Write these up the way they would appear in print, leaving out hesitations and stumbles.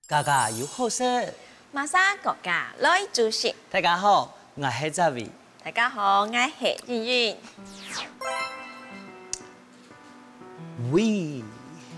家家有好事。 马莎国家来主席。 大家好，我是扎伟。 大家好，我是韵韵。 喂，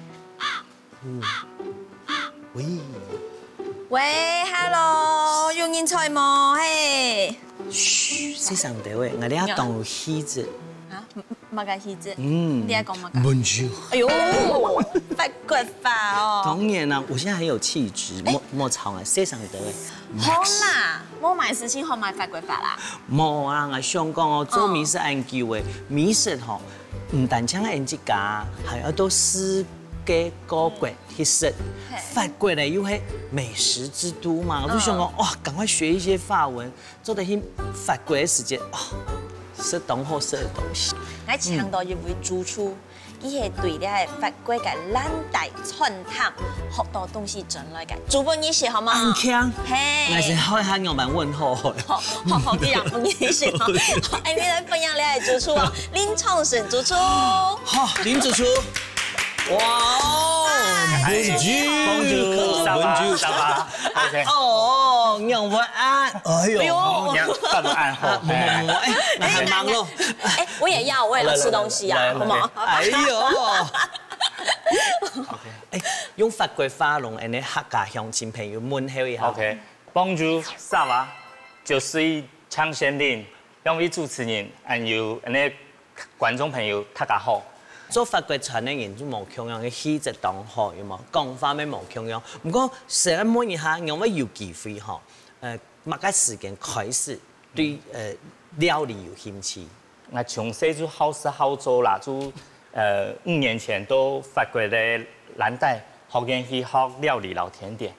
喂， 喂 ，Hello， 有人在冇？嘿。 嘘，世上地位，我哋一當戲子。 啊，乜嘅戲子？你喺講乜嘅？ Bonjour。 哎呦，法國法哦。 當然啦，我現在很有氣質，莫吵啊，世上地位。 好啦，冇買事情好買法國法啦。 冇啊，我想講哦，做美食研究嘅美食吼，唔單止係研究家，還要到世界各國去食。法國咧又係美食之都嘛，我就想講哇，趕快學一些法文，做得去法國嘅時間啊，食當好食嘅東西。 我倡導一位主廚，佢係對咧法國嘅兩大傳統好多東西進來嘅，做本意思好嗎？ 很強， 嘿， 我是開下樣板問候。 好，啲人本意思哦。哎，你來分享你係主廚哦，林創盛主廚。 好，林主廚。哇哦 ，Bonjour，沙巴 ，OK。 哦，讓我按，哎呦， 放不按後， 那很忙咯。 哎，我也要吃東西啊，好冇？ 哎呦，哎，用法國話同人哋客家鄉親朋友問候一下。 OK，Bonjour，沙巴，就是昌先林，兩位主持人，還有人觀眾朋友，大家好。 做法國傳嘅人就冇強樣嘅氣質當好，有冇講法咩冇強樣？不過成日問一下，我們有機會嗬，乜嘅時間開始對料理有興趣？ 我從細就好食好做啦，就5年前到法國嘅蘭大學院去學料理老甜點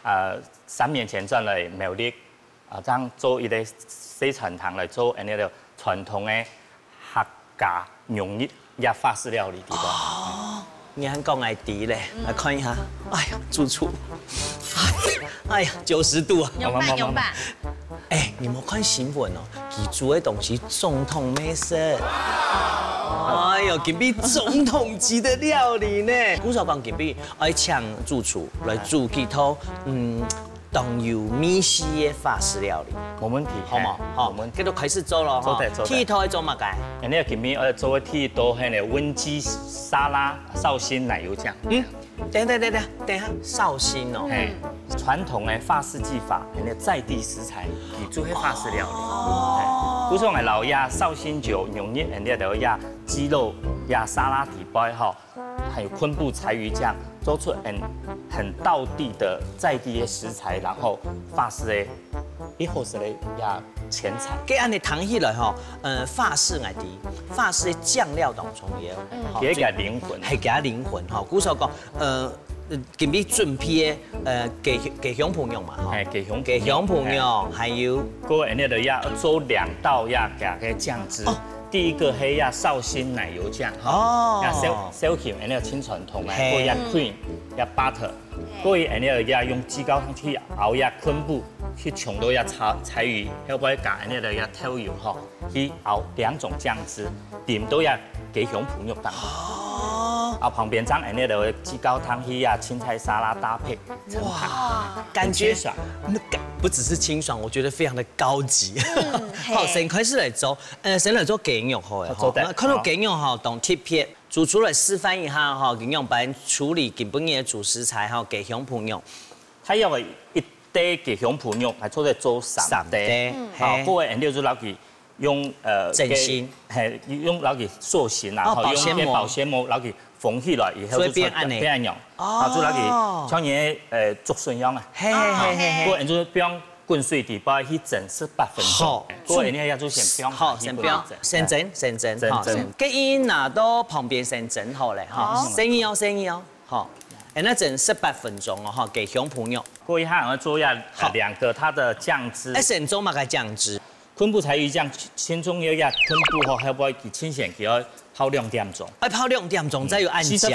，3年前轉來苗栗，這樣做一個西餐堂來做那個傳統嘅客家農業。也法式料理地方。 哦，你還講愛迪嘞，來看一下。哎呀，主廚，哎呀，90度啊！ 用吧。 哎，你冇看新聞哦，佢煮嘅東西總統美食。哎呦，今比總統級的料理呢。古時候講今比愛請主廚來煮幾套當有米西嘅法式料理， 冇問題， 好冇？好，我們繼續開始做咯。 做得。 第一套係做乜嘅？ 人哋今邊我做嘅第一道係呢溫雞沙拉紹興奶油醬。 等下，紹興哦。 傳統嘅法式技法，人哋在地食材，佢做嘅法式料理。古時候嘅老鴨紹興酒，用啲人哋就鴨雞肉、鴨沙拉底包吼，還有昆布柴魚醬，做出很道地的在地嘅食材，然後法式嘅一好食嘅鴨前菜。 給按你談起來吼，法式愛啲，法式嘅醬料當中嘢， 給佢靈魂， 係給佢靈魂吼。古時候講，今比準備嘅雞胸脯肉嘛，嗬，雞胸脯肉，還有嗰個人哋就要做2道要加嘅醬汁。第一個係要紹興奶油醬，要小甜，人哋清傳統嘅，嗰個要 cream，要 butter， 嗰個人哋要用雞高湯去熬要昆布，去沖到要柴魚，要不然加人哋要透油嗬，去熬2種醬汁，點都要雞胸脯肉當。啊，旁邊將人哋的雞高湯去呀青菜沙拉搭配，哇， 感覺爽，不只是清爽，我覺得非常的高級。好，先開始來做，先來做雞肉好嘅，看到雞肉吼當貼片，主廚來示範一下吼，點樣幫處理基本嘅主食材吼雞胸脯肉。 他要嘅一堆雞胸脯肉，係做3堆，好，嗰個人哋就攞佢。用整形， 係用攞佢塑形啦，用啲保鮮膜攞佢縫起來，以後就變安樣，啊，就攞佢像嘢竹筍樣啊，嗰個人就不用滾水底包去整18分鐘，嗰個人咧要做先不用， 好，先不用，先整，好，雞拿到旁邊先整好咧，哈，生意哦，好，那整18分鐘哦，哈，雞胸脯肉， 過一下我做下2個它的醬汁， 先做乜嘅醬汁？ 昆布柴魚醬，先中要呀昆布吼，要不要佢清鮮，佢要泡2點鐘。 要泡2點鐘，再要按醬。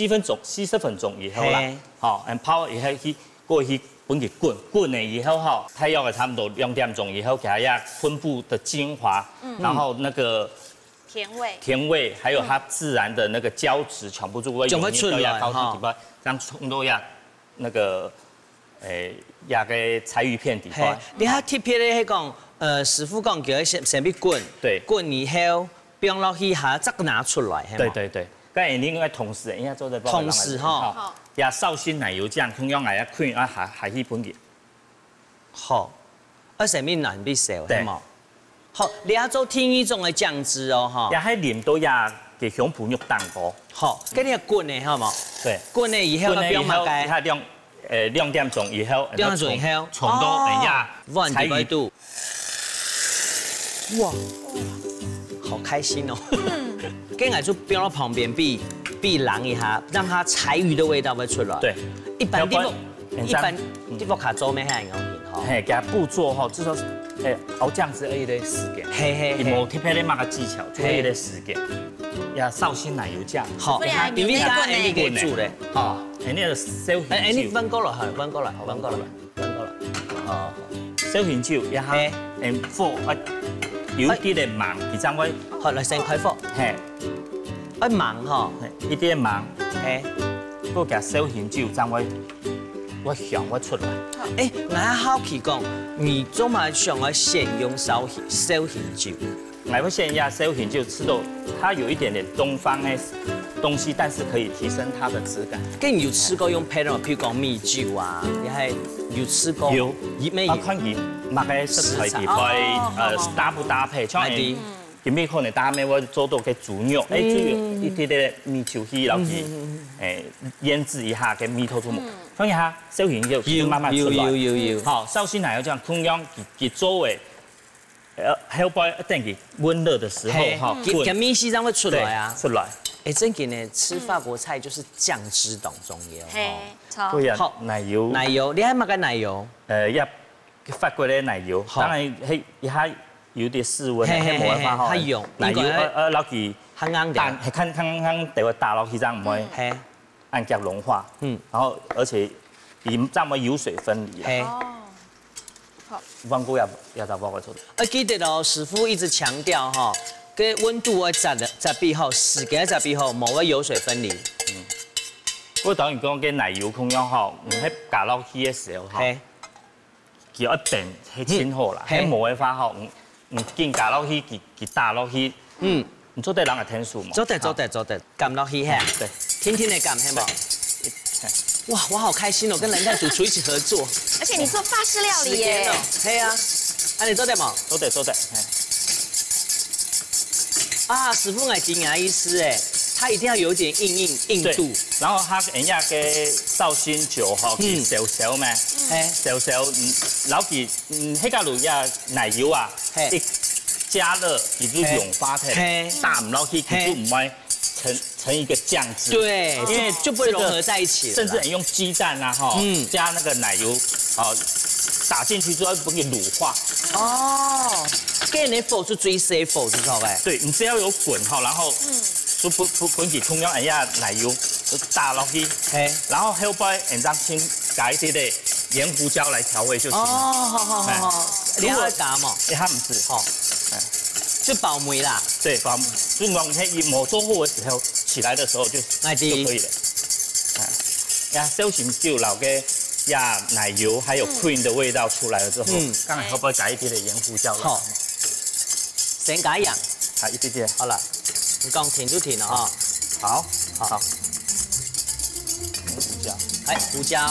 40分鐘以後啦，好，泡以後去過去本佢滾了以後哈，它要差不多2點鐘以後，給它呀昆布的精華，然後那個甜味，還有它自然的那個膠質全部就會湧出來，這樣沖到呀那個压个柴鱼片底块。 你遐特别咧，迄讲师傅讲叫迄什么滚？ 对， 滚以后冰落去下，再拿出来。 对对对，咁你应该同时，应该做在同时哈。 也绍兴奶油酱，同样也要开啊下去本嘅。 好，什么难必少，系冇？好，你遐做天一种的酱汁哦，哈。 也喺黏到也嘅香蒲肉蛋糕。 好，跟你滚的好冇？对，滚的以后不用麻该。 它2點鐘以後，重到人家柴魚度。 哇，好開心哦！跟奶就冰到旁邊避涼一下，讓它柴魚的味道會出來。 對， 一般地方卡做咩係咁樣哈？ 係，佢步驟吼，至少熬醬汁而已的時間。係，冇特別的乜個技巧，做一個時間。呀，紹興奶油醬。 好，因為家你給煮咧。哦。 係呢個小舷酒。 你溫過來，溫過來。哦， 小舷酒一下，火有啲嘅芒，而爭位。 好，嚟先開火。係。芒嗬， 一啲芒。 係。 不過小舷酒爭位，我香我出來。 我好奇講，你做嘛想要先用小舷酒？ 我會先壓小舷酒，吃到它有一點點東方嘅東西，但是可以提升它的質感。跟你有吃過用配料，譬如講米酒啊，你係有吃過？ 有，看佢乜嘅食材地配，搭不搭配？像係有咩可能搭咩？我做到嘅豬肉，豬肉一啲啲米酒去落去，醃製一下嘅米頭土木，放一下小舷酒就慢慢出來。 有。 好，紹興奶油醬同樣佢做嘅。後背一定佢溫熱的時候，哈， 跟米西這樣會出來啊， 出來。 真嘅呢，吃法國菜就是醬汁當中要。 對啊，奶油， 你係乜嘅奶油？ 一法國嘅奶油，當然係一下有啲室溫，係冇辦法哈。奶油落去， 較硬啲， 係看地位打落去，這樣唔會按腳融化。然後而且以這樣油水分離。溫姑也就幫我做。 記得哦，師傅一直強調哈，個溫度要雜備好，時間雜備好，冇個油水分離。 我當然講嘅奶油咁樣吼，唔喺加落去嘅時候吼，叫一定係清好啦，喺冇嘅話吼，唔見加落去，佢打落去，唔做得人係天數嘛。做得，撳落去嚇，對， 天天嚟撳係冇。哇，我好開心哦，跟藍帶主廚一起合作。 而且你做法式料理耶。 係啊，你做得冇？ 做得。 師傅係驚訝意思哎，它一定要有點硬度。 然後它人家嘅紹興酒吼，小小咩？小，老幾迄個路呀奶油啊，一加熱佢就溶化嘅，打唔落去佢就唔會成一個醬汁。 對，因為就不會融合在一起。 甚至你用雞蛋啊，哈，加那個奶油，打進去之後會乳化。哦，跟你火就最細火，知道呗？對，你只要有滾哈，然後就滾起同樣一樣奶油就打落去，然後後邊人家先加一啲嘅鹽胡椒來調味就行。 好，你要加嘛？ 你還唔是？哈， 就爆梅啦。 對，爆梅，就往前磨做好嘅時候，起來的時候就可以了。小舷酒老嘅。呀，奶油還有 cream 的味道出來了之後，剛才可不可以加一啲嘅鹽胡椒？好， 先加鹽， 一啲啲。 好了，你講停就停了哈。 好。 胡椒。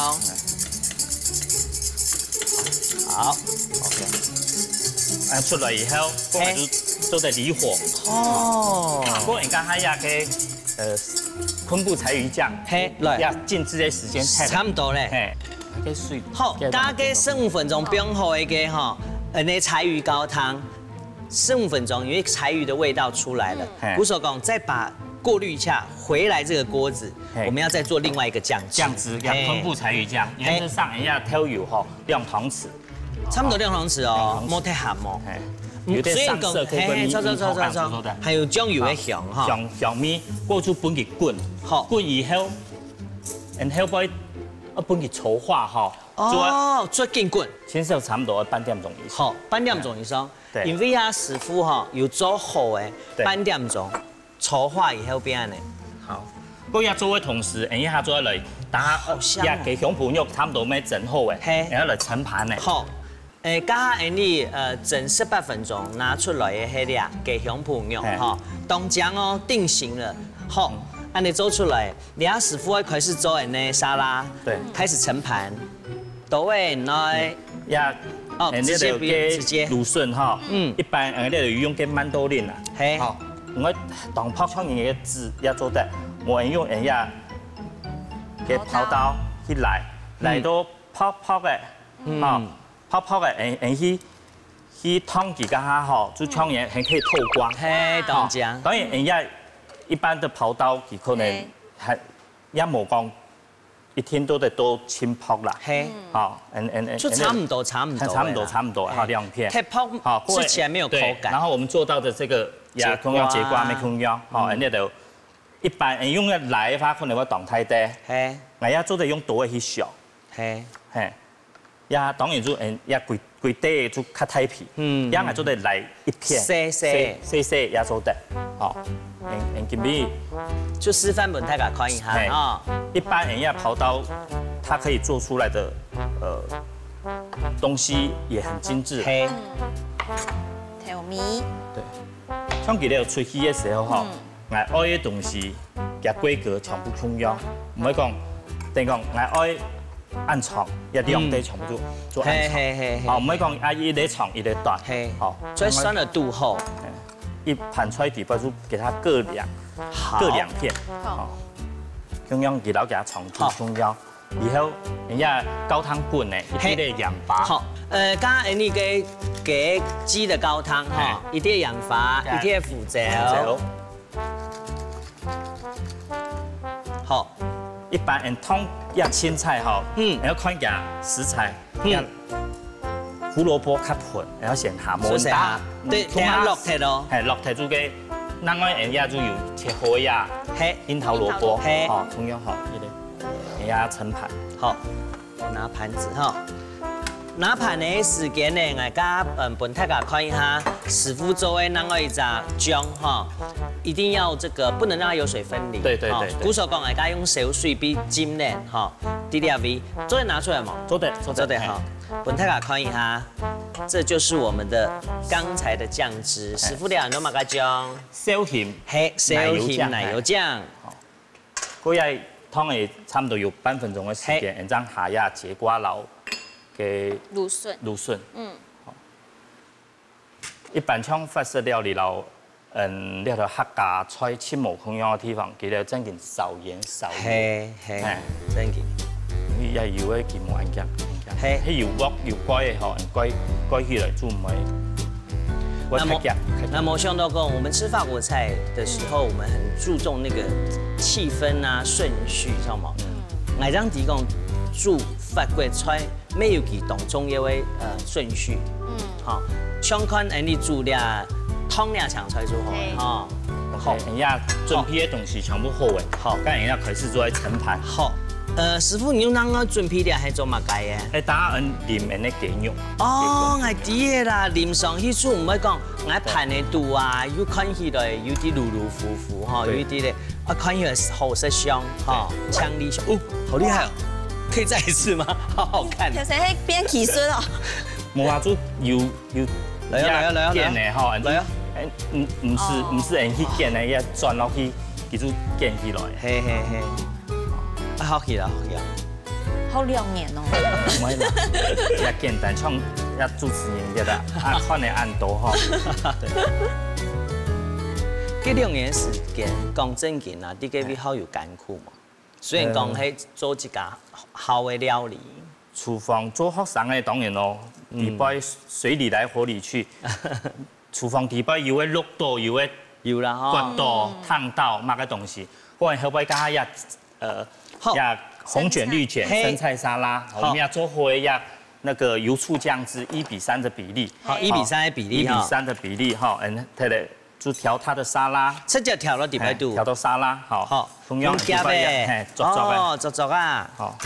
好 ，OK。出來以後，我們就做得離火。哦。不過你剛才呀嘅昆布柴魚醬，要靜置嘅時間差唔多咧。好，加個15分鐘冰好一個哈，那柴魚高湯15分鐘，因為柴魚的味道出來了。古手工再把過濾一下，回來這個鍋子，我們要再做另外一個醬汁。 醬汁，昆布柴魚醬，原則上人家挑油哈2湯匙， 差不多2湯匙哦，冇太鹹哦。 有點上色，可以跟米口感做的。 還有醬油的香哈， 香米過出本佢滾，滾以後，然後把本佢稠化哈。 哦，再勁滾， 先是差唔多半點鐘以上。 好，半點鐘以上。對。因為啊，師傅哈有做好誒，半點鐘稠化以後變呢。 好， 嗰日做嘅同時，一下做嚟打呀雞胸脯肉差唔多咩整好嘅，然後嚟盛盤嘅。 好，加你整18分鐘拿出來嘅迄啲雞胸脯肉，哈，凍漿哦定型了，好，按你做出來，你阿師傅會開始做呢沙拉， 對， 開始盛盤，到位來呀。哦，直接蘆筍哈，一般你就用嘅曼多林啦，好，我當泡湯嘅汁要做得，我用人家嘅泡刀去嚟到泡嘅，泡嘅，去燙幾個下好，就湯嘢還可以透光， 凍漿。 當然人家一般的泡刀，佢可能係一冇講。一天都得多浸泡啦，好， 就差不多，差不多， 好2片， 太泡，好，吃起來沒有口感。 然後我們做到的這個呀，空腰節瓜沒空腰，好，人家就一般用嘅來嘅話，可能會凍太多，我要做得用多去燒，呀，當然就呀貴啲就較太皮，呀係做得來一片，細也做得，好，今邊就示範俾大家看一下啊。 一般人家刨刀，它可以做出來的東西也很精緻。 調味。 對，像佢哋出去嘅時候哈，我愛嘅東西嘅規格全部重要，唔可以講，等於講我愛按床，一兩地全部做按床，唔可以講啊一啲長一啲短，好， 所以算得度好。 一盤出來底部就給它各2片，好。咁樣給老家長度重要，以後人家高湯滾呢，一啲嘅鹽巴。好， 加你嘅雞的高湯哈，一啲鹽巴，一啲胡椒。好， 一般人湯要青菜哈，然後看下食材，胡蘿蔔較盤，然後先下冇打， 對，等下落鐵咯， 係落鐵做嘅。那我人家就有切開呀，櫻桃蘿蔔，好，同樣好，人家盛盤， 好，拿盤子哈，拿盤的時間呢，我家本大家看一下，師傅做的那個一隻醬哈，一定要這個不能讓它有水分離， 對。 古時候講，我家用少水比浸呢，哈，滴味，做得拿出來嘛， 做得好，本大家看一下。這就是我們的剛才的醬汁，師傅哋都買個醬， 小鹽， 奶油醬， 嗰日湯係差唔多要半分鐘嘅時間，然後下下節瓜撈嘅蘆筍，一般像法式料理撈，呢度客家菜切無空樣嘅地方，佢哋真件少鹽，真件，又要嘅健冇眼鏡。係要鑊要蓋嗬，蓋起來就唔係。 那麼想到講，我們吃法國菜的時候，我們很注重那個氣氛啊、順序，知道嗎？我讓提供煮法國菜沒有佢當中一位順序，好，相看你煮了湯了搶出來就好， 好，人家準備嘅東西全部好嘅，好，咁人家開始做喺盛盤， 好。師傅，你用哪個準備的係做乜嘅？ 係打淋嘅啲雞肉。 哦，我知嘅啦，淋上去煮唔係講，我盤嘅度啊，要看起來有啲嚕嚕浮浮哈，有啲咧，看起來好色香哈，強力香，哦，好厲害哦！可以再一次嗎？好好看。 條成係變起身哦。 冇話做要嚟啊！ 見嘅哈，嚟啊！唔是人去見嘅，要轉落去，佢就見起來。 嘿。好起啦， 好2年哦。 唔係啦，一簡單像一主持人嘅啦，看你按多哈。 這2年時間講正經啊，啲嘅比較有艱苦嘛。雖然講係做一家好嘅料理， 廚房做學生嘅當然咯，底擺水裡來火裡去。廚房底擺有嘅淥到，有啦， 刮到、燙到乜嘅東西，可能後擺加一紅卷、綠卷、生菜沙拉，我們要做好那個油醋醬汁1:3的比例。 好，1:3的比例 ，1:3的比例哈，它的就調它的沙拉， 直接調到底擺度， 調到沙拉，好，同樣夾嘅，作啊， 好。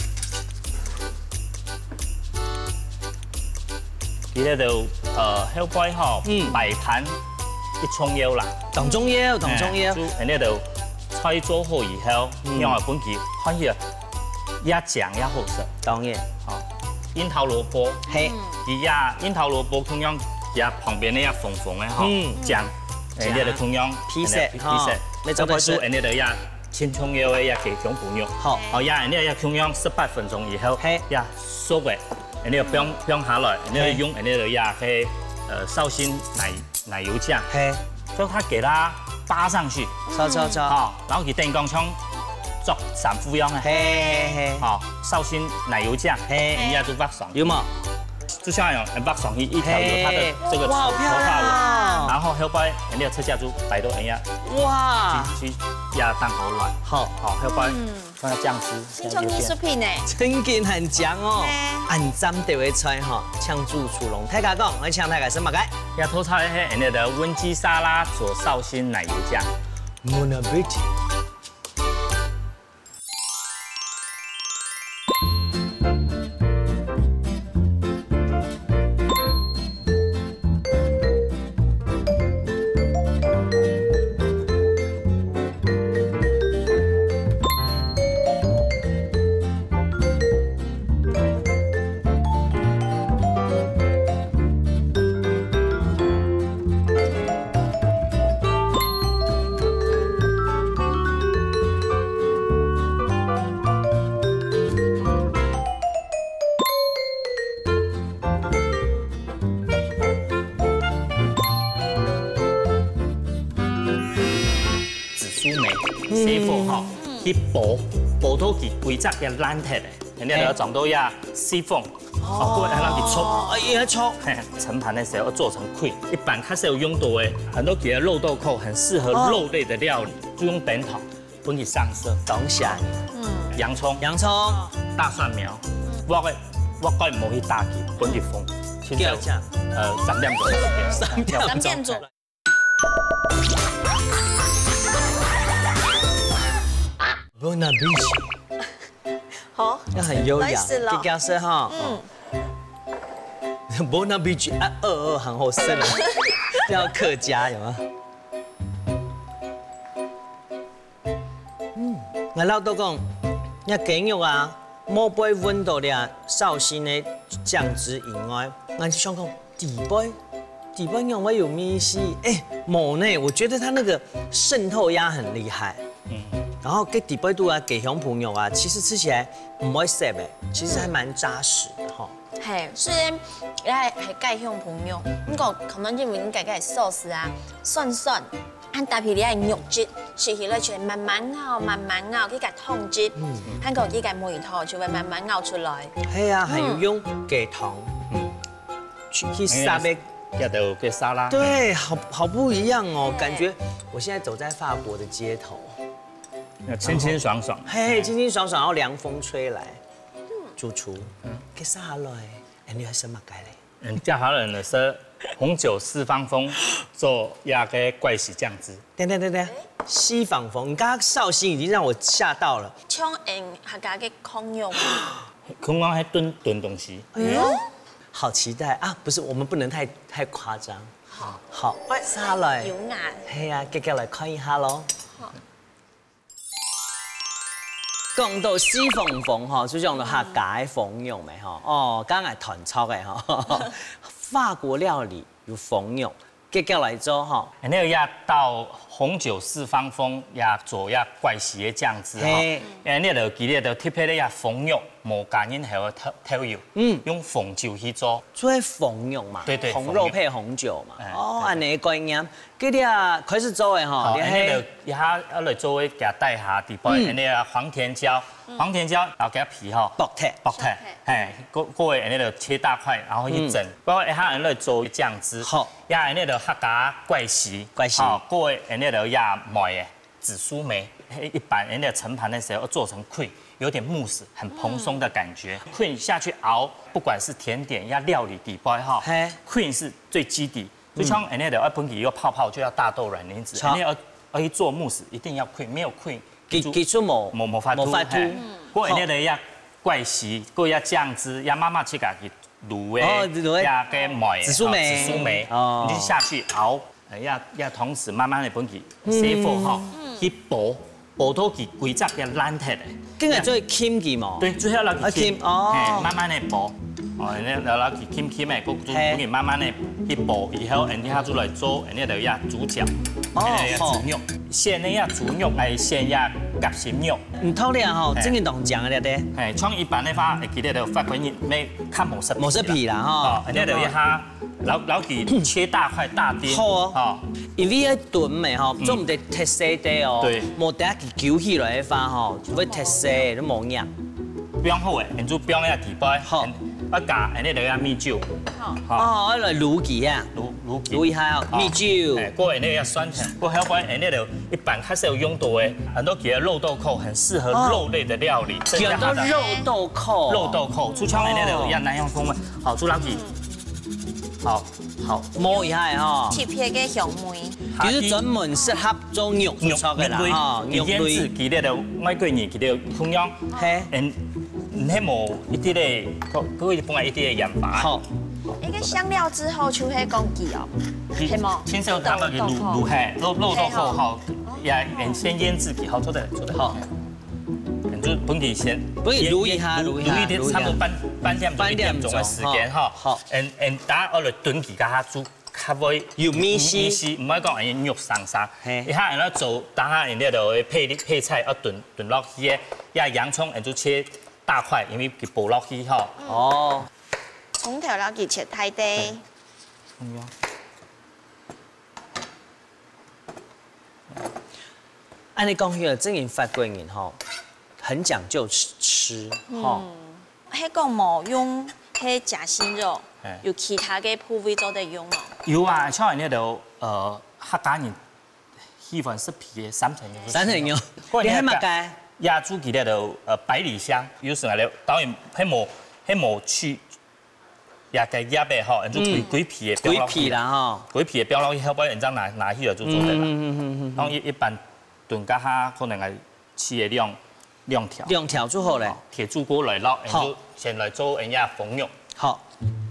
佢咧就後擺吼擺盤一蔥油啦， 當中腰， 人咧就菜做好以后，用来本去看起来也酱也好食。 当然， 好，樱桃萝卜， 嘿， 伊呀樱桃萝卜同样也旁边的也粉粉的哈，酱，你就同样披萨， 你做开煮，你就也青葱油的也给姜ปู肉， 好， 好呀，你也同样18分钟以后，嘿，也熟的，你就不用下来，你就用你就也去绍兴奶油酱，嘿，就它给它扒上去， 炒， 好，然后给电工枪做散夫样啊，嘿，好，绍兴奶油酱，嘿，人家就挖爽， 有吗？ 就像挖爽一条有它的这个头发纹，然后后摆人家吃下猪摆到人家，哇，去压蛋好软，好，后摆放酱汁， 新创艺术品呢， 真劲很强哦，按针地位菜哈，抢住厨龙，大家讲，我抢大家什么个？ 也偷菜嘿，人家的温鸡沙拉佐绍兴奶油酱 ，Monabiti。 C4吼，去剥到佢规则嘅烂铁嘅，人家要撞到呀 C 缝，哦，过来让佢搓， 也搓， 盛盘的时候要做成块。一般它是有用到嘅，很多给的肉豆蔻很适合肉类的料理，就用扁头本去上色。 当下， 洋葱，大蒜苗，我个冇去打佢，本去封， 几点钟 ？3点钟。 3点钟。 Bonabiti， 好， 要很优雅， 给加色哈。Bonabiti 啊，22很好吃了，要客家有吗？我老豆讲，那鸡肉啊，莫杯温度了绍兴的酱汁以外，我就想讲底杯用我有咪西，冇呢，我觉得它那个渗透压很厉害。然后给底杯度啊，给熊朋友啊，其实吃起来唔会涩的，其实还蛮扎实的哈。 系，虽然系介熊朋友，不过可能因为你家嘅寿司啊，酸，按搭配你嘅肉质，吃起来就会慢慢咬，佢嘅汤汁，한個佢嘅梅頭就會慢慢咬出來。 係啊，還有用雞湯，去沙杯。 要的给沙拉。 对，好不一样哦，感觉我现在走在法国的街头。 清清爽爽， 嘿，清清爽爽，然后凉风吹来，主厨，给啥来？你要什么改嘞？ 家好人的是红酒四方风做亚个怪喜酱汁。 等，西方风，你刚刚绍兴已经让我吓到了。 像客家嘅孔肉， 孔肉还炖东西。 哎呦，好期待啊！不是，我们不能太夸张。好，啥来？ 有牙。 嘿啊，给来看一下咯。講到西鳳鳳哈，就講到客家嘅鳳肉咪哈，哦，剛係團炒嘅哈，法國料理有鳳肉，結果嚟做哈， 那個要到紅酒四方風也做也怪喜嘅醬汁哈，那個記得就特別咧鳳肉冇加任何調油，用鳳酒去做， 做鳳肉嘛， 對， 紅肉配紅酒嘛，哦，安尼概念，嗰啲啊開始做嘅哈， 你係一下嚟做嘅，給它帶下底杯，那個黃甜椒，然後給它皮哈， 薄切， 過位那個切大塊，然後一整，包括一下嚟做醬汁，好，呀那個客家怪喜，好，過位那個呀梅嘅紫蘇梅，一般那個盛盤的時候做成塊。有點慕斯，很蓬鬆的感覺。Queen 下去熬，不管是甜點呀料理底包哈，Queen 是最基底。就像那的本體要泡泡就要大豆卵磷脂，你要一做慕斯一定要 Queen， 沒有 Queen， 技術冇法度。 過那的要怪喜，過要醬汁，要媽媽去家己滷誒，呀個梅紫蘇梅，你就下去熬，要同時慢慢的本體洗火哈，去薄土机规则给烂脱的。 跟个做轻机嘛。 对，最后老去轻哦， 慢慢的薄。哦，然后老去轻的，个主慢慢的去薄，以后然后做来做，然后就要煮饺，煮肉。先呢要煮肉，来先要夹心肉。 唔透咧吼，真係当讲嘅咧。 係，像一般的話，會記得就法官咩看冇色冇色皮啦吼。 哦，然後就一下老佢切大塊大丁。 好哦。因為喺燉咪吼，總唔得特色啲哦。對。冇得佢攪起來嘅話吼，會特色都冇樣。 標好嘅，然後標一地杯。好。一加，然後就要米酒。 哦，來滷佢啊。滷一下米酒。 誒，過然後要酸甜。過後邊然後就一般開始有用到嘅，很多嘅肉豆蔻很適合肉類的料理。 叫做肉豆蔻。 肉豆蔻，出腔然後就要南洋風味，好做老幾。好， 摸一下吼。 切片嘅香梅。 就是專門適合做肉炒嘅啦，吼， 肉類。記得就外國人記得同樣。係。迄無一啲咧，嗰個本來一啲嘅鹽巴。好。 一個香料之後就係講記哦，係冇？ 先手他們嘅滷係肉豆蔻好，也先醃製佢好做得好。就本地先滷一下， 差不多半點鐘嘅時間哈。好。打我嚟燉佢家下煮，較會有米絲， 唔係講人肉生沙。一下人哋做，打下人哋就配菜，要燉落去嘅，也洋蔥人就切大塊，因為佢薄落去哈。哦。 葱條了佢切太低。 按你講起來，真係法國人吼，很講究吃，吼。 迄個冇用，迄夾心肉，有其他嘅部位做得用咯。 有啊，像人哋就客家人喜歡食皮嘅三層肉。 三層肉，你係乜嘅？ 亞洲佢哋就百里香，有時候咧當然迄冇去。也嘅葉嘅吼，人做鬼皮嘅， 鬼皮啦吼， 鬼皮嘅標落去，後尾人將拿去就做得啦。當一般燉家下可能係切嘅兩條。兩條做好咧，鐵柱鍋來撈，然後先來做人家鳳肉。好，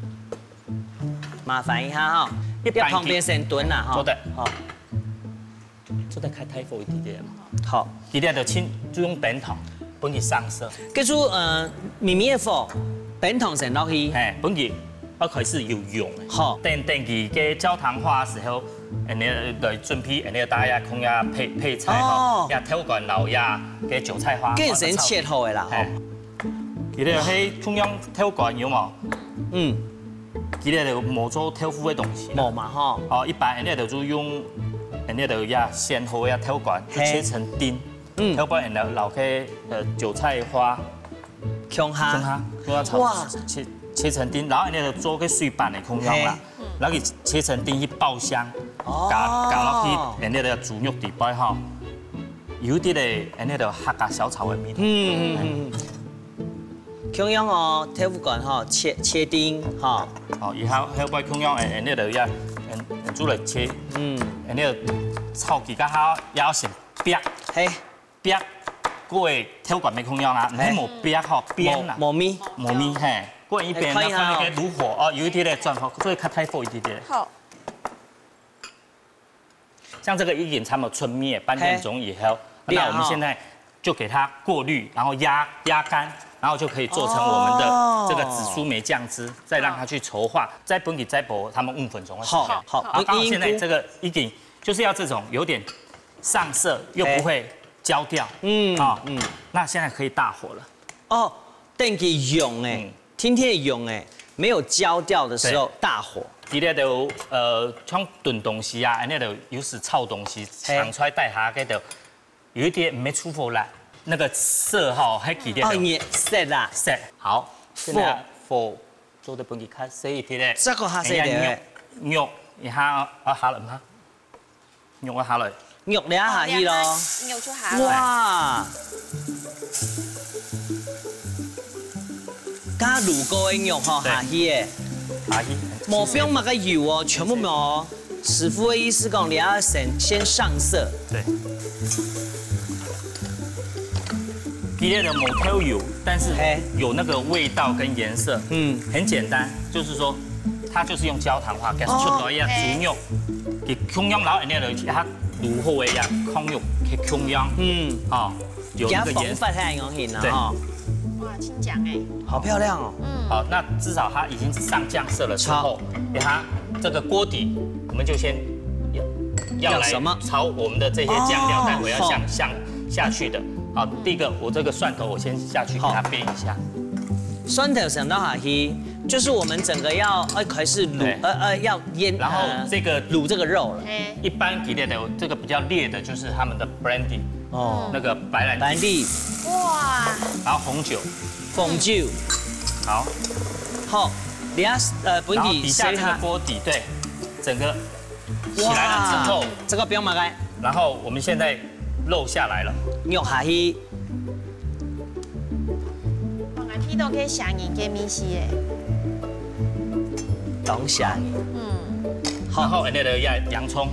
麻煩一下哈，一旁邊先燉啦哈。 做得好，做得開太火一啲啲。好，佢哋就用扁糖幫佢上色。 跟住咪咪嘅火。扁糖先落去， 係本佢一開始有用嘅。好，等佢嘅焦糖化嘅時候，人哋來準備，人哋打下空呀配菜吼，呀挑乾老呀嘅韭菜花。 跟先切好嘅啦， 係。佢哋係中央挑乾有冇？嗯。佢哋就冇做挑夫嘅東西。 冇嘛吼。 哦，一般人哋就用，人哋就呀先好呀挑乾，就切成丁。嗯。挑乾然後留嘅韭菜花。 姜蝦， 哇！切成丁，然後你就做個水板的空樣啦，然後佢切成丁去爆香，加落去，然後就煮肉底擺哈，有啲咧，然後就客家小炒嘅面。 姜樣哦，睇副幹哈，切丁哈。 哦，然後擺姜樣，然後就要煮嚟切，然後炒幾家下，要先煸，煸。嗰個挑乾嘅空樣啊，唔係冇煸嗬，煸啦， 冇咪係，嗰一邊咧放嗰個爐火哦，有一啲咧轉火，所以較太火一啲啲。好。像這個已經差唔多春滅半點鐘以後，那我們現在就給它過濾，然後壓乾，然後就可以做成我們的這個紫蘇梅醬汁，再讓它去稠化，再燜佢再煲它們5分鐘。好，好。然後剛好現在這個已經就是要這種有點上色又不會。焦掉，那現在可以大火了。 哦，等佢用誒，天天用誒，沒有焦掉的時候大火。 佢哋就像燉東西啊，那就有時炒東西，揚出來帶下嘅就有一點沒出火來，那個色哈還佢哋哦，也色啦， 色好。火做得本佢較細一啲咧， 這個較細啲。 肉一下下來唔下，肉下來。 肉你一下去咯， 肉出下來。 哇！加滷過嘅肉嗬下去嘅， 下去。 冇不用乜個油哦，全部冇。師傅嘅意思講，你要先上色。 對。佢哋就冇挑油，但是有那個味道跟顏色。很簡單，就是說，它就是用焦糖化，給它出來一煮肉，佢空用老人哋就一下。 卤后的呀空肉去中央，哦，有那个颜色， 对， 哇，青酱哎， 好漂亮哦。 好，那至少它已经上酱色了之后，给它这个锅底，我们就先要来炒我们的这些酱料，待会要下去的。好，第一个我这个蒜头我先下去给它煸一下。 蒜头上到下去，就是我们整个要开始卤，要腌， 然后这个卤这个肉了。 一般给的这个比较烈的就是他们的 brandy， 哦，那个白兰地。 哇， 然后红酒，好， 好，你要本底底下这个锅底，对，整个起来了之后， 这个不用麻干。 然后我们现在肉下来了， 肉下去。 我都可以下盐给米西诶， 当下。 然后那个洋葱，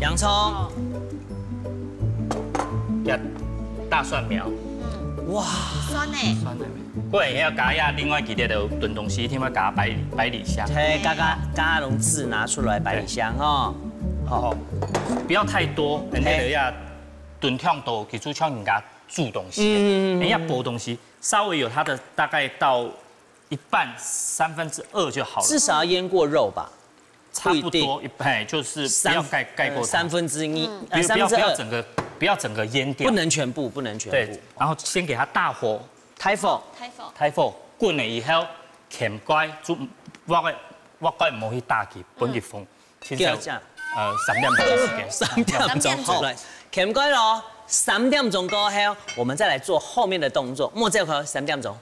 大蒜苗， 哇， 酸呢， 过来要加呀，另外几粒的炖东西，听话加百里香， 加龙字拿出来百里香哦， 好，不要太多，那个要炖烫度，给出像人家煮东西，人家剥东西。稍微有它的大概到一半2/3就好了， 至少要腌过肉吧， 差不多就是不要盖过它 1/3， 不要整个腌掉， 不能全部。 对，然后先给它大火开火滚了以后，钳乖就我乖唔好去打起，本地风，其实3点钟的时间 ，3点钟来，钳乖咯。3点钟过后，我们再来做后面的动作。莫再回3点钟。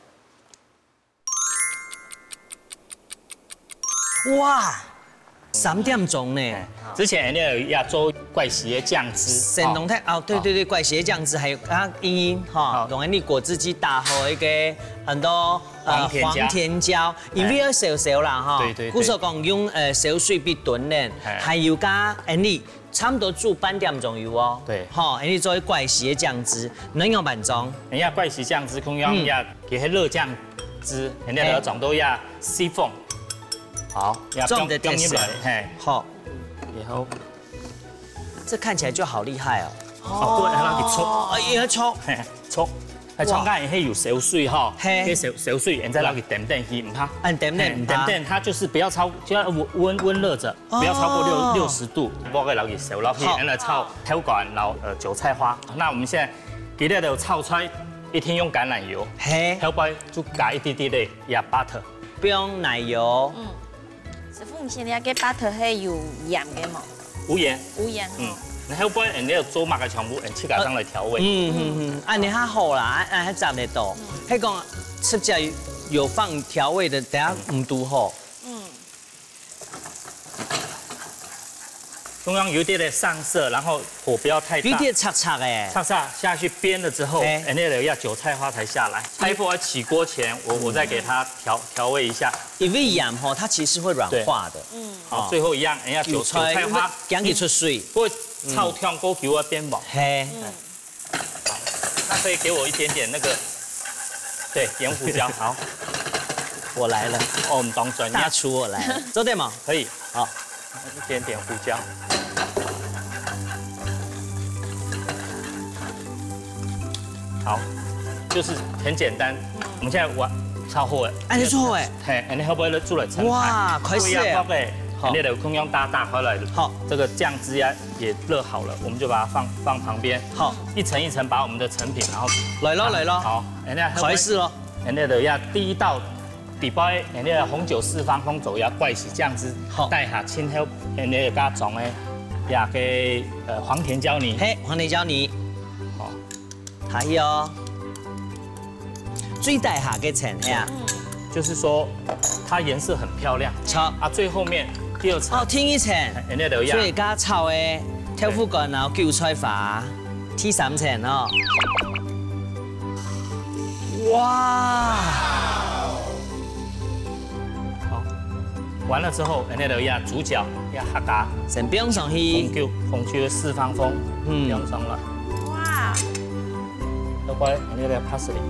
哇，3点钟呢？ 之前那要做怪喜的酱汁， 神农太哦，对，怪喜的酱汁，还有英哈，用你果汁机打好一个很多黄甜椒，因为要烧啦哈。对。故说讲用烧水去炖呢，还有加你。差不多煮半点钟油哦。 对。 好，你做怪喜的酱汁，能用半钟。 人家怪喜酱汁，可以用要给它热酱汁，人家要装到要西凤。好，要装的点水。好。 然后， 这看起来就好厉害哦。 哦，对，让你要搓。 搓。係中間係有少水哈，嘅少水，然之後攞佢點去，唔怕。點它就是不要就要温熱着，不要超過60度。我嘅攞佢少落去，然後炒挑乾，然後韭菜花。那我們現在給它的炒出來，一定用橄欖油，挑杯就加一啲啲的呀 butter， 不用奶油。 師傅，你現在嘅 butter 係有鹽嘅冇？ 無鹽。你後邊人哋要做乜嘅全部用切架上嚟調味。 你較好啦，還雜得到。迄講吃起有放調味的，等下唔拄好。 中央有點的上色，然後火不要太大。 有點擦哎。 擦下去煸了之後，那個要韭菜花才下來。開火起鍋前，我再給它調味一下。 因為鹽吼，它其實會軟化的。 好，最後一樣，人家韭菜花讓佢出水。 不會炒香鍋球啊邊薄。 嘿。 好，那可以給我一點點那個，對，鹽胡椒。好， 我來了。 哦，我們當專業。 大廚我來了。做對嗎？ 可以。 好。 一點點胡椒，好，就是很簡單。我們現在炒好了， 你做好誒？ 嘿，你會不會做來盛盤？ 哇，快死了！ 好，你的空用大回來。好，這個醬汁呀也熱好了，我們就把它放旁邊。好，一層一層把我們的成品，然後來咯。好， 開始咯。 人家的呀第一道。底包人家紅酒四方風走呀怪喜醬汁，帶下青後人家加裝誒呀個黃甜椒泥， 黃甜椒泥，好，係哦，最帶下嘅層呀， 就是說它顏色很漂亮，炒啊最後面第2層， 哦添一層， 人家就所以加炒誒挑夫乾然後韭菜花，添3層哦，哇！ 完了之後，人家就要主角要下加， 先不用上去， 紅酒的四方風，不用上來。 哇！ 要不然人家要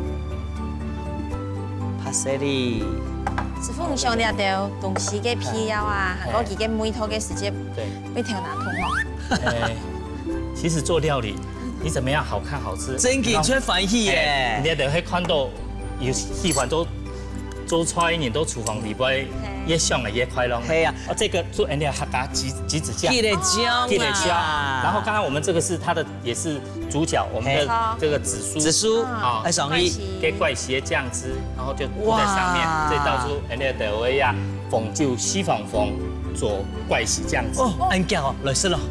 parsley。 師傅，你想了到東西嘅皮料啊，嗰幾個梅頭嘅時間，要調哪通哦？ 其实做料理，你怎么样好看好吃， 真嘅最欢喜耶！ 你就会看到有喜欢做菜，你都厨房里边越香的越快乐。 系啊， 这个做人家客家橘子酱， 记得姜， 记得姜。然后刚刚我们这个是它的也是主角，我们的这个紫苏啊，还上去给怪鞋酱汁，然后就铺在上面，这道出人家的位呀，凤就西凤凤做怪鞋酱汁。 哦，安脚哦，来食咯。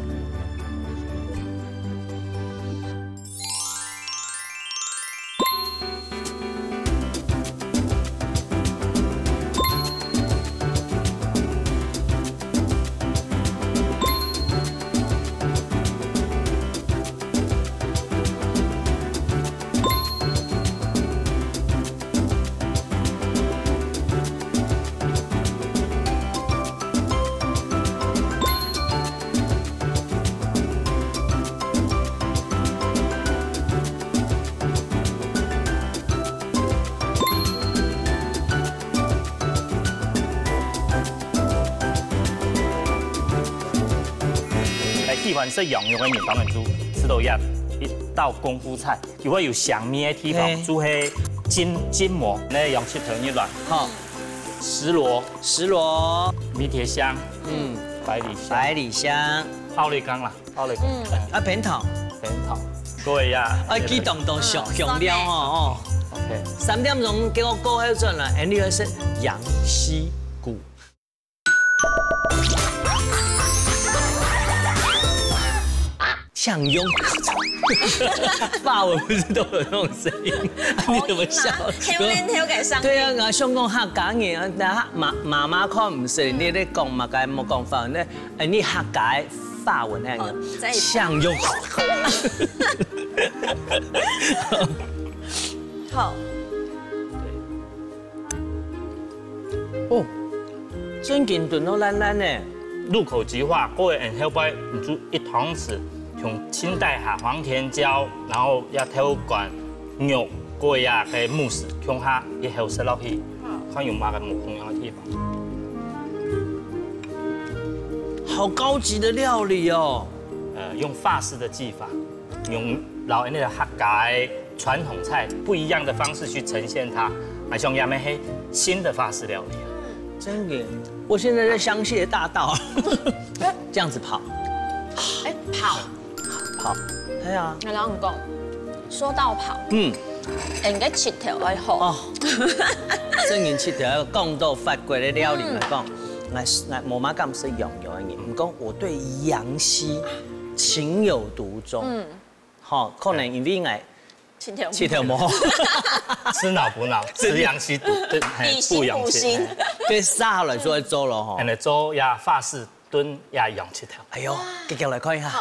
喜欢吃羊肉的面当然煮吃到一道功夫菜，如果有香味的地方，煮迄筋膜，那用切头入来。好，石螺，迷迭香，百里香，奥利冈啦，奥利冈。 啊，扁桃， 各位呀， 啊，激动到上了哦。 OK， 3點鐘給我過喺陣啦，and 呢個是羊膝骨。像用，法文不是都有那種聲音？你怎麼笑？ 挑改上。 對啊，我想講客家人，但係媽媽看唔識，你咧講嘛，該冇講法文咧，你客家法文係個像用。 好。 哦，真勁燉到爛爛呢。 入口即化，各位人後擺唔煮1湯匙。用清代下黃甜椒，然後也調罐肉，各位呀嘅慕斯，用下也好食落去，看有乜嘅唔同樣嘅地方。 好高級的料理哦。 用法式的技法，用老人的客家傳統菜不一樣的方式去呈現它，買上也咩係新的法式料理。 真的，我現在在香榭大道，這樣子跑。 哎，跑。 係啊， 我老公講，說到跑，人家切條愛好。哦， 真然切條講到法國的料理來講，我冇乜咁識羊肉嘅嘢，唔講我對羊膝情有獨鍾。好，可能因為我切條冇， 吃腦補腦，吃羊膝補羊膝。 對沙來做做咯，吼。 人哋做呀法式燉呀羊切條。 哎呦，繼續來看一下。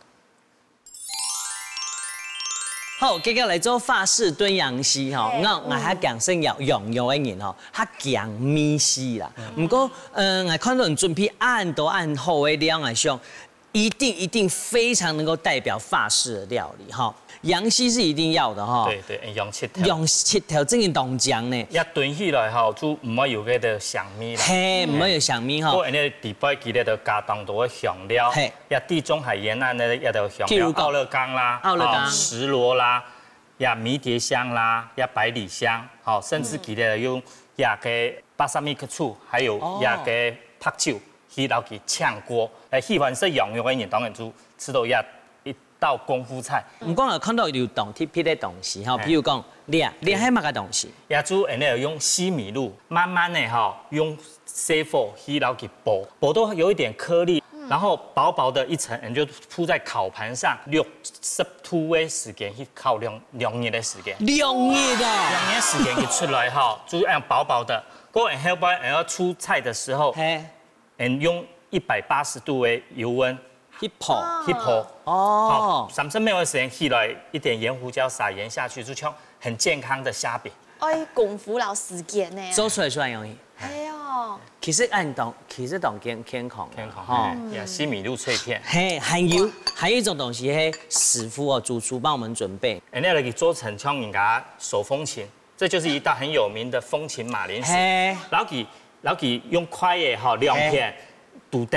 好，繼續嚟做法式燉羊膝吼，我係講聲羊肉嘅人吼，較講米絲啦。不過，我看到人準備按多按好嘅料嚟上，一定非常能夠代表法式的料理哈。羊膝是一定要的哈。 對，用切條。 用切條真係當醬呢。 一燉起來後就唔會有嗰個香味啦。 係，唔會有香味哈。 不過呢地擺佢咧就加當多嘅香料。係。一地中海沿岸呢一道香料，奧勒岡啦，石螺啦。呀，迷迭香啦，呀，百里香，好，甚至佢哋用呀嘅巴薩米克醋，還有呀嘅白酒，去到佢炝鍋。喜歡食羊肉嘅人當然就吃到一道功夫菜。 唔講我看到有當特別嘅東西哈，比如講獵係乜嘅東西？ 呀，就人哋用西米露，慢慢的哈，用細火去到佢薄到有一點顆粒。然後薄薄的一層，你就鋪在烤盤上，60度嘅時間去烤2日的時間。 2日的 2日時間一出來哈，就是按薄薄的。嗰個後邊要出菜的時候，用180度嘅油溫去泡。 哦。好，30秒的時間起來，一點鹽胡椒撒鹽下去，就像很健康的蝦餅。 哎，功夫老時間呢？ 做出來算容易。 哎呦。 其實當健康， 呀，西米露脆片。 嘿，還有一種東西，嘿，師傅哦，主廚幫我們準備。 人家嚟做成像人家手風琴，這就是一道很有名的風琴馬鈴薯。老幾用塊嘅哈兩片，獨等嘅，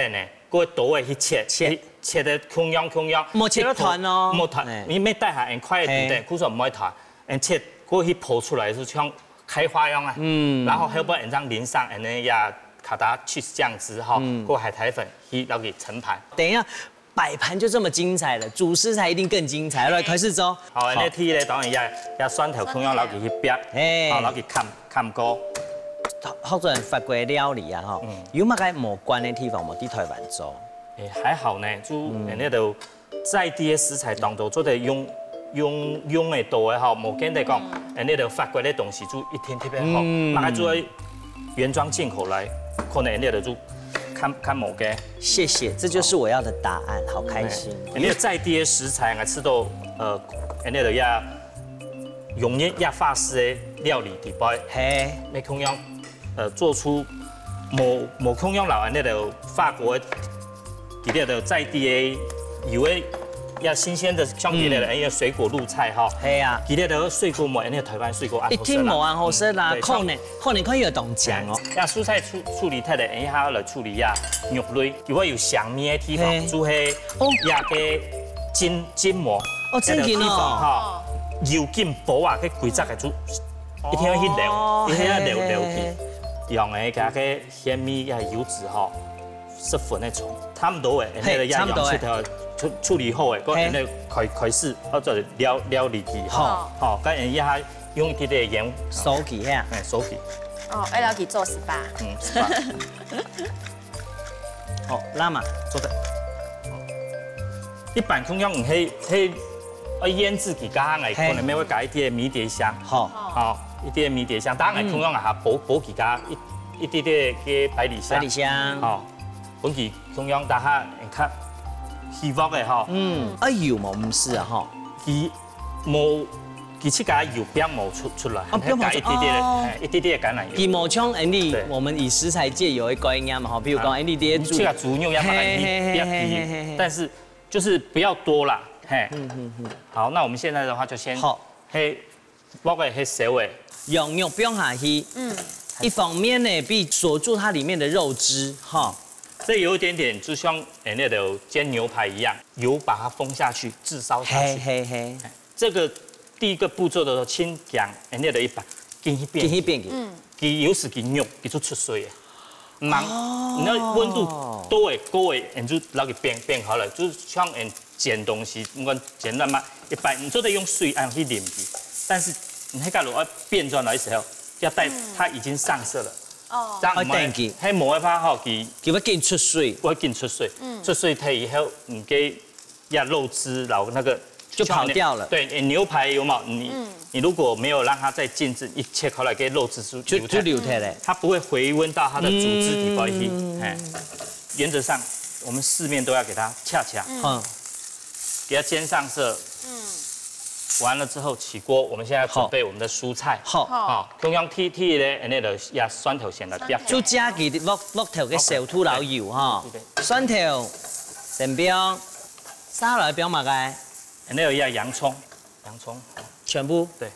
过刀的去切的空央， 莫切团哦， 莫团，你没带下，很快的对，苦说唔爱团，切过去剖出来是像开花样啊，然后还把人张淋上，呀卡达 cheese 酱汁哈，过海苔粉，去捞给盛盘。 等一下。摆盘就这么精彩了，主食才一定更精彩。来，开始走。 好，那铁咧当然也蒜头空央捞给去煸，好捞给砍锅。 好多人法国料理啊，哈，有乜嘅无关的地方，冇喺台湾做。 还好呢，就那度在地的食材当中做的用的多的哈，冇见得讲，那度法国的东西就一天特别好，马上做原装进口来，可能那度就。看某个， 谢谢，这就是我要的答案，好开心。 你在地的食材啊，吃到那个呀，用呀法式的料理底包，嘿，没空用，做出某空用老那个法国底下的在地的以为要新鲜的，像底下的那个水果露菜哈，系啊，底下的水果冇那个台湾水果安好食啦， 一定冇安好食啦，可能可以有冻酱哦。 呀，蔬菜处理太的，还要来处理呀肉类，如果有香面的地方，就系呀个筋膜， 真嘅咯， 哈，油筋薄啊，个规则个就一定要去流，一定要流去，用的加个鲜米呀油脂哈，十分的重，差唔多诶，那个呀用切条。处理好诶，嗰人咧開始，我做料理器，好，跟人一下用一啲嘅鹽手起呀， 手起。 哦，要料理做SPA。 SPA。 好，拉嘛， 做得。一般通常唔係醃製其他嘅，可能咩會加一啲迷迭香，好，一啲迷迭香，當然通常係補其他一啲嘅百里香，好，本期通常大家看。希望嘅嗬， 油冇唔是啊嗬， 佢冇出架油邊冇出來，加一啲嘅橄欖油。 佢冇像我們以食材界有一個概念嘛，譬如講啲煮個豬肉要把它煸，但是就是不要多啦，嘿，好，那我們現在的話就先，嘿，包括嘿小尾， 用肉煸下去，一方面呢，必鎖住它裡面的肉汁，哈。 这有一点点就像那个煎牛排一样，油把它封下去，炙烧下去。这个第一个步骤的时候，先将那个一把给一遍，给有时给肉给出水的，你那温度多诶高诶，你就拿给变好了，就像煎东西，不管煎烂嘛，一般你就得用水按去淋去，但是你那个如果变转来的时候，要带它已经上色了。哦，这样唔係，喺冇一把好佢， 佢會見出水， 會見出水，出水睇以後，你給壓肉汁，然後那個就跑掉了。 對，牛排有冇？你如果沒有讓它再靜置，一切開來給肉汁就流出來， 它不會回溫到它的組織體包去。原則上，我們四面都要給它恰，給它煎上色。完了之後起鍋，我們現在準備我們的蔬菜。好，中央剔咧，那個壓蒜頭先來煸。 就加佢啲落頭嘅小土老油哈，蒜頭、成標、沙來表嘛嘅， 那個壓洋蔥， 全部對。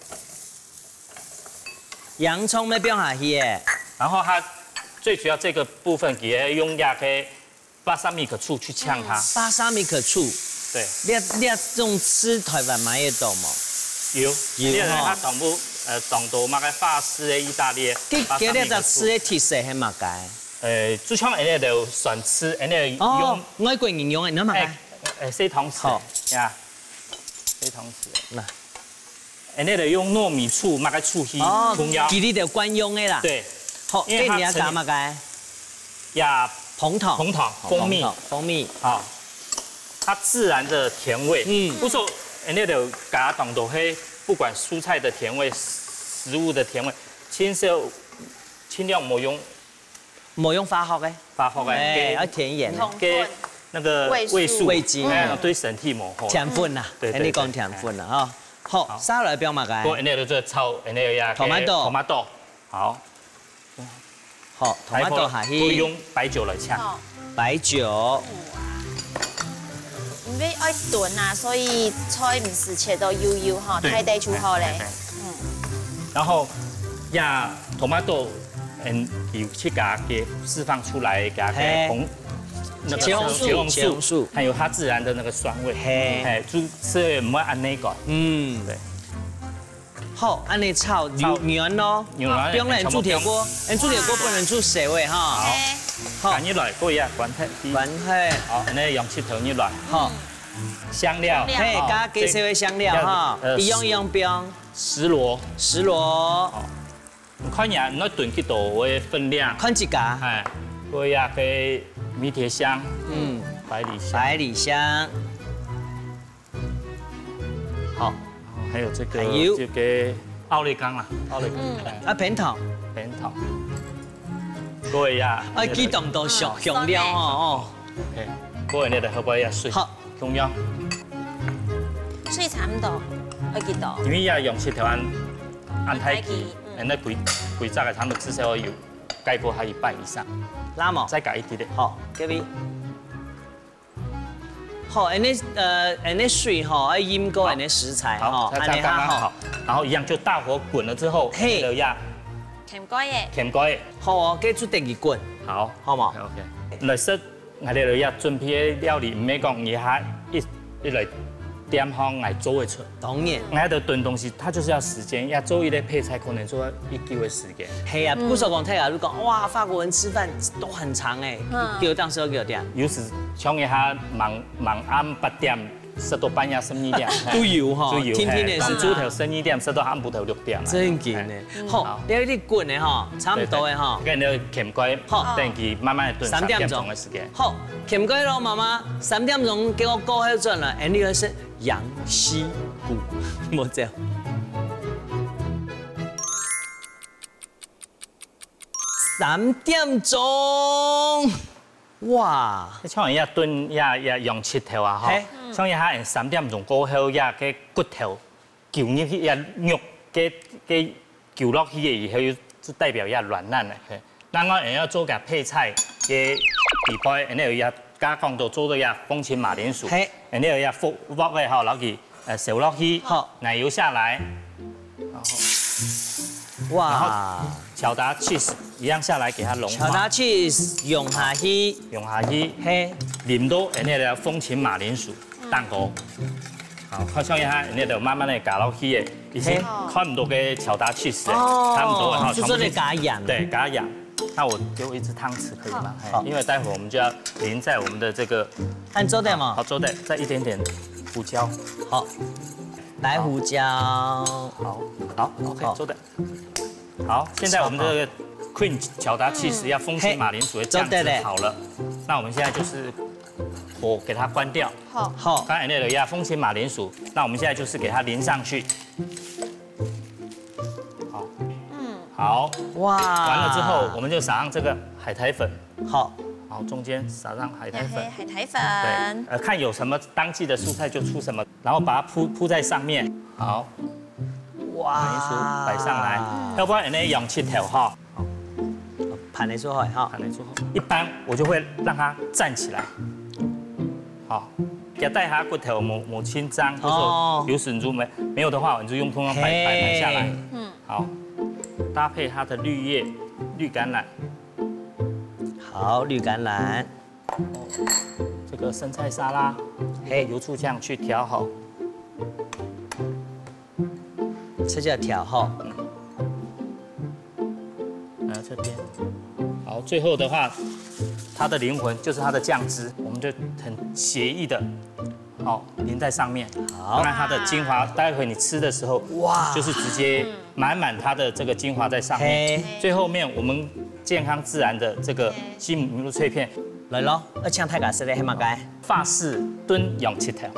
洋蔥咩表下去嘅？ 然後它最主要這個部分，佢用壓個巴沙米克醋去嗆它。 巴沙米克醋。 对， 你種吃台灣買嘢多冇？ 有，它全部當到乜嘅法式嘅、意大利嘅。 佢你就吃嘅特色係乜嘅？ 就像人哋就選吃，人哋用外國人用嘅，你乜嘅？ 四湯匙，呀，四湯匙。嗱，人哋就用糯米醋，乜嘅醋去烹調。 佢哋就慣用嘅啦。 對， 好，跟住你要加乜嘅？ 呀， 紅糖、 蜂蜜，好。它自然的甜味，不說人哋就加當到係不管蔬菜的甜味、食物的甜味，盡量冇用化學嘅，要甜鹽嘅那個味素、 味精， 對身體冇好。 甜分啦，你講甜分啦，哈。好，沙律表嘛嘅。 個人哋就做炒，人哋呀，tomato，好， 好，tomato下去。 會用白酒來嗆。 白酒。 因為愛燉啊，所以菜唔是切到油哈，太低就好咧。 然後呀，tomato，有去給它釋放出來，給它那个茄红素， 还有它自然的那个酸味。 嘿， 哎，就是唔会安内个。 嗯， 对。 好，按你炒牛丸咯， 牛丸不用来煮铁锅，煮铁锅不能煮蛇味哈。 好， 好， 揀入來嗰日滾體。 滾體。 好，你用切頭入來。 好， 香料。 嘿，加幾些味香料哈？一樣標。 蒔蘿。 蒔蘿。 看下你燉幾多嘅分量。 看幾家。 係，嗰日嘅迷迭香。百里香。 百里香。好。 还有这个奧利岡啦，奧利岡。 啊，片頭。 片頭。嗰位呀。 啊，激動到香料哦。 嗰位你哋可唔可以水？ 好。 中央。 水差唔多，要幾多？ 因為呀用切條按太極，那規則嘅差唔多至少要有蓋過它一半以上。 拉毛。 再加一啲點。 好，這邊。好，那水哈，要淹過那食材哈， 這樣剛剛好。然後一樣就大火滾了之後， 嘿， 就要鹹蓋嘅。 鹹蓋。 好哦，給出第二滾。 好， 好嘛。 OK。來說，我哋就要準備嘅料理，唔係講而下一來點方嚟做嘅出。 當然。 我喺度燉東西，它就是要時間，要做一啲配菜可能做一個月時間。 係啊，不少講睇下都講，哇，法國人吃飯都很長誒，叫當時候叫點？ 有時像一下晚暗8點，食到半夜12點。 都有哈，天天嘅是煮頭12點，食到暗晡頭6點。 真勁誒！好，你有啲滾嘅哈，差唔多嘅哈。 跟住你鉗蓋，好，等佢慢慢燉3點鐘嘅時間。 好，鉗蓋咯，媽媽，3點鐘給我過去轉啦，呢個是羊西骨，冇這樣。3點鐘，哇！ 像一燉也用切頭啊，嗬。像一下3點鐘過後，也嘅骨頭絞入去，也肉嘅絞落去嘅以後，就代表也軟爛嘅。嗱，我要做個配菜嘅地擺，然後也加工到做到也風情馬鈴薯，然後也覆嘅後，攞佢燒落去，奶油下來， 哇！ 巧達 cheese 一樣下來，給它融化。 巧達 cheese 用下去， 嘿，淋到然後風情馬鈴薯蛋糕。好，看上一下，你就慢慢的加落去嘅，已經看唔到嘅巧達 cheese，差唔多哈， 就做啲加鹽。 對，加鹽。那我給我一隻湯匙可以嗎？好，因為待會我們就要淋在我們的這個。 按周代嘛。 好，周代，再一點點胡椒。 好，來胡椒。 好 ，OK，周代。好，現在我們這個 cream 巧達 cheese 要風情馬鈴薯的醬汁好了，那我們現在就是火給它關掉。好，剛才那個要風情馬鈴薯，那我們現在就是給它淋上去。好，好，哇，完了之後，我們就撒上這個海苔粉。好，然後中間撒上海苔粉。 海苔粉。 對，看有什麼當季的蔬菜就出什麼，然後把它鋪在上面。好。馬鈴薯擺上來，要不然你用切條哈， 盤嚟做好哈， 盤嚟做好。一般我就會讓它站起來，好，給它帶下骨頭冇清髒，就是有筍珠沒有的話，你就用通通擺下來，好，搭配它的綠葉、綠橄欖， 好，綠橄欖， 這個生菜沙拉，油醋醬去調好。 這就調好， 然後這邊，好，最後的話，它的靈魂就是它的醬汁，我們就很寫意的，好淋在上面，好，讓它的精華，待會你吃的時候，哇，就是直接滿滿它的這個精華在上面。最後面我們健康自然的這個西米露脆片， 來咯，一槍太假式咧，係咪解？ 法式燉羊切條。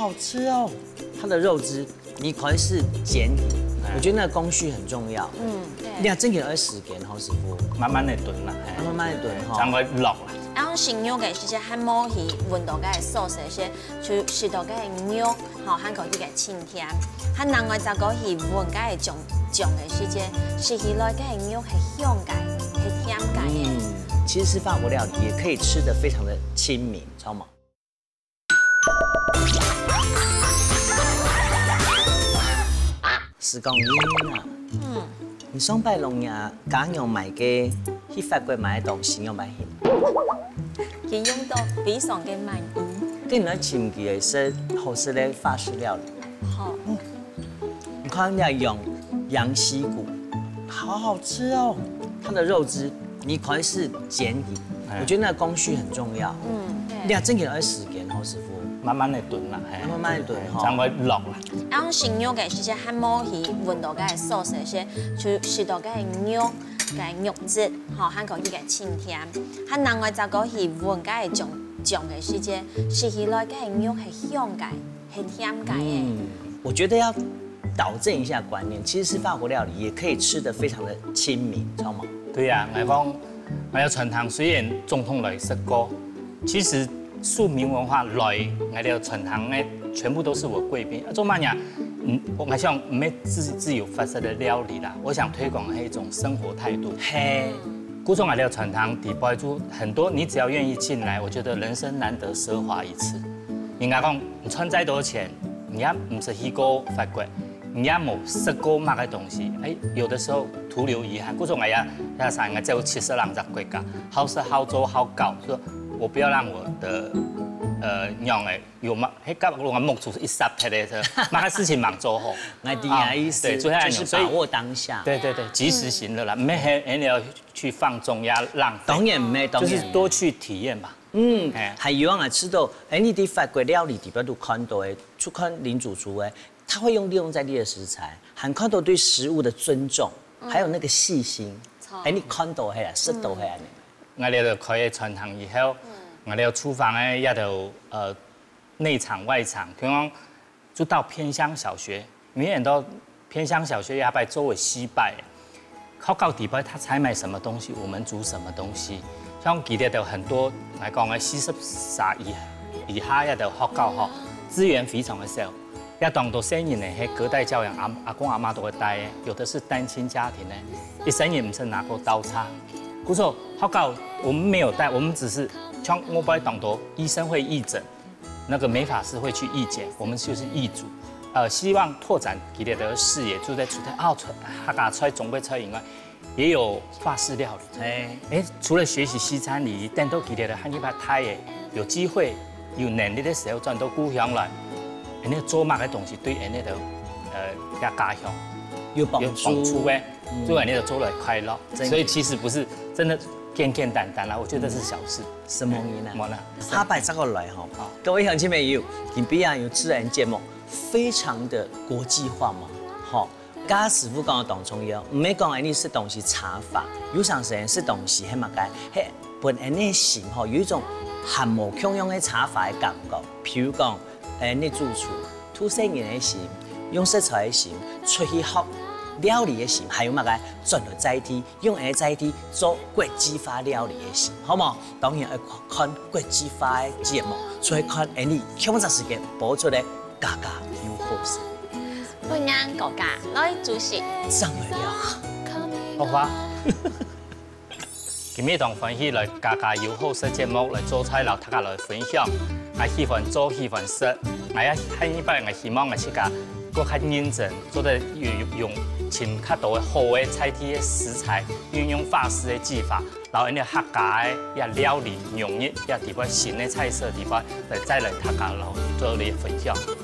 好吃哦！它的肉汁，你可以是煎，我觉得那个工序很重要。你要蒸起来时间，好师傅， 慢慢的炖啦， 慢慢的炖哈， 才会落啦。 然后成肉嘅时节，汉毛鱼闻到嘅sauce嗰些，就食到嘅肉，吼，汉口去嘅清甜。汉另外就个鱼闻嘅酱嘅时节，食起来嘅肉係香嘅，係甜嘅。 其实吃法国料理也可以吃得非常的亲民，知道吗？时光烟啊，你上拜龙呀，刚用买嘅去法国买的东西用买去。 佢用到非常嘅滿意。 跟你那前期嘅是好食的法式料理。 好， 你看人家用羊膝骨，好好吃哦。它的肉汁，你可以是煎鱼，我觉得那个工序很重要。你要蒸起来时间，好师傅， 慢慢的炖啦， 慢慢的炖哈， 才会落啦。 然後成肉嘅時節，漢毛魚聞到嘅 sauce 嗰些，就食到嘅肉嘅肉質，吼，漢口去嘅清甜。漢另外就個魚聞嘅醬嘅時節，食起來嘅肉係香嘅，係甜嘅。 我覺得要導正一下觀念，其實吃法國料理也可以吃得非常的親民，知道嗎？ 對啊，我講我有傳統，雖然總統來食過，其實庶民文化來我哋傳統嘅全部都是我貴賓。做乜嘢？我想唔係自由發射的料理啦，我想推廣係一種生活態度。 嘿， 古種我哋傳統底部就很多，你只要願意進來，我覺得人生難得奢華一次。人家講你賺再多錢，你也唔是去過法國。你也冇食過乜嘅東西，有的時候徒留遺憾。嗰種也係我走70人隻國家，好食好做好搞，說我不要讓我的樣誒有乜，迄個我目處一霎睇咧，乜嘅事情忙做好。 我的意思就是把握當下。 對，及時行樂啦，唔係你要去放縱呀浪費。 當然唔係， 就是多去體驗吧。 還有啊，吃到你啲法國料理地邊都看到誒，去看林主廚誒。他會利用在地的食材，還看到對食物的尊重，還有那個細心。你看到係啦，食到係啊。 我哋就開傳統以後，我哋廚房咧也就內場外場，譬如講就到偏鄉小學，永遠都偏鄉小學也拜周圍西拜，靠到底拜他採買什麼東西，我們煮什麼東西。像記得有很多嚟講嘅40歲以下也就學教學，資源非常的少。要當到生人呢，係隔代教養，阿公阿媽都會帶嘅，有的是單親家庭呢，一生也唔是拿過刀叉。故說學校我們沒有帶，我們只是像我把當到醫生會義診，那個美髮師會去義檢，我們就是義組。希望拓展佢哋的視野，就在出家出來總會出以外，也有法式料理。除了學習西餐禮儀，但都佢哋的漢語派太嘅，有機會有能力的時候轉到故鄉來。人哋做乜嘅東西對人哋嘅家鄉有幫助嘅，做人哋就做來快樂。所以其實不是真的簡簡單單啦，我覺得是小事。 什麼意思？ 冇啦， 下擺這個來哈，各位鄉親朋友，今邊啊有自然節目，非常的國際化嘛，好，家師傅講嘅當中有，唔係講你食東西茶法，有常時食東西係乜嘅，係本人嘅心吼有一種含無共用嘅茶法嘅感覺，譬如講。你主廚土生人的心，用食材的心，出去學料理的心，還有乜嘅轉來載體，用嚟載體做國際化料理的心，好冇？當然要看國際化的節目，所以看你搶咗時間播出嚟，家家有好食。 歡迎國家來主持， 上來了， 好花。今日同歡喜來家家有好食節目來做菜，留大家來分享。我喜歡做，喜歡食。我也喺呢邊，我希望我自家更加認真，做得用盡較多好嘅菜體嘅食材，運用法式嘅技法，然後呢客家嘅料理融入，也地方新嘅菜色地方，再來大家來做啲分享。